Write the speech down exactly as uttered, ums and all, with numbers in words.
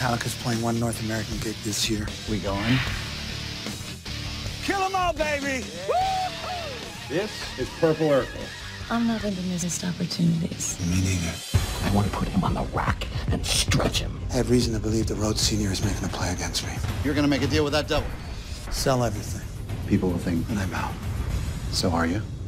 Metallica's playing one North American gig this year. We going? Kill 'em all, baby! This is Purple Urkel. I'm not into missed opportunities. Me neither. I want to put him on the rack and stretch him. I have reason to believe that Rhodes Senior is making a play against me. You're going to make a deal with that devil. Sell everything, People will think and I'm out. So are you?